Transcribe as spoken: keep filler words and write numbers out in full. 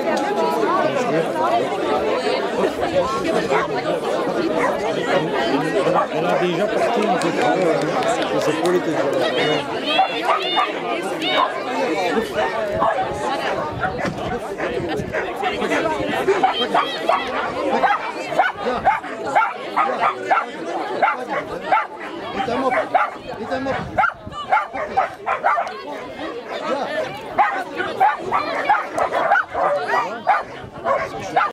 Elle a déjà parti un peu trop, les épaules étaient Notamment